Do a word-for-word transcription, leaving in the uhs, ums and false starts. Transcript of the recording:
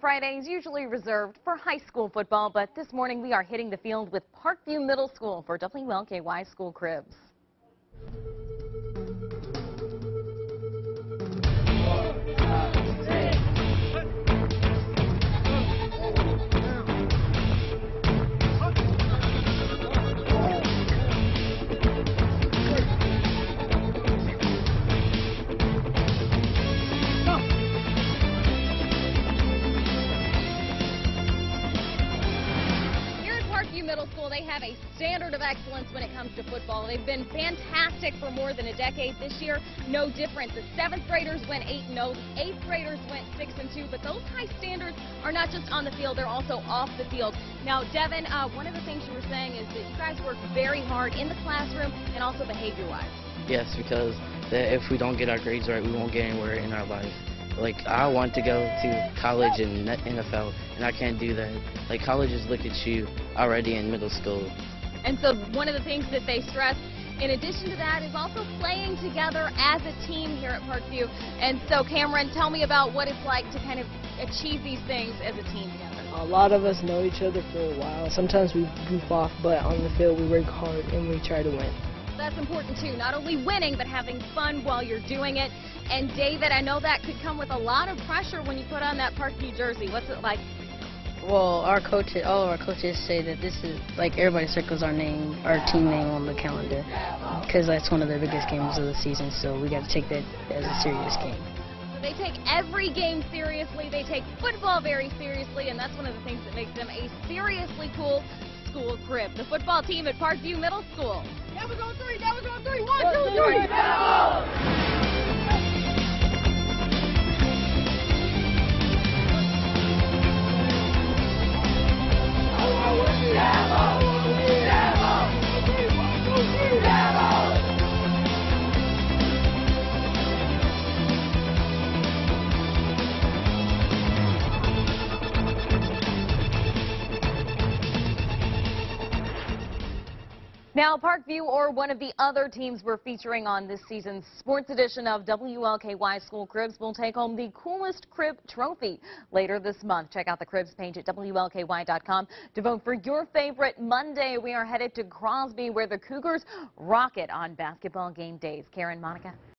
Friday is usually reserved for high school football, but this morning we are hitting the field with Parkview Middle School for W L K Y School Cribs. Middle School, they have a standard of excellence when it comes to football. They've been fantastic for more than a decade. This year, no different. The seventh graders went eight and oh, the eighth graders went six and two, but those high standards are not just on the field, they're also off the field. Now, Devin, uh, one of the things you were saying is that you guys work very hard in the classroom and also behavior-wise. Yes, because the, if we don't get our grades right, we won't get anywhere in our life. Like, I want to go to college and N F L, and I can't do that. Like, colleges look at you already in middle school. And so one of the things that they stress, in addition to that, is also playing together as a team here at Parkview. And so, Cameron, tell me about what it's like to kind of achieve these things as a team together. A lot of us know each other for a while. Sometimes we goof off, but on the field we work hard and we try to win. That's important too, not only winning, but having fun while you're doing it. And David, I know that could come with a lot of pressure when you put on that Parkview jersey. What's it like? Well, our coaches, all of our coaches say that this is, like, everybody circles our name, our team name on the calendar, because that's one of the biggest games of the season, so we got to take that as a serious game. They take every game seriously, they take football very seriously, and that's one of the things that makes them a seriously cool school crib. The football team at Parkview Middle School. Now we're going three, now we're going three, one, two, three, go! Now, Parkview, or one of the other teams we're featuring on this season's sports edition of W L K Y School Cribs, will take home the Coolest Crib Trophy later this month. Check out the Cribs page at W L K Y dot com to vote for your favorite. Monday, we are headed to Crosby, where the Cougars rock it on basketball game days. Karen, Monica.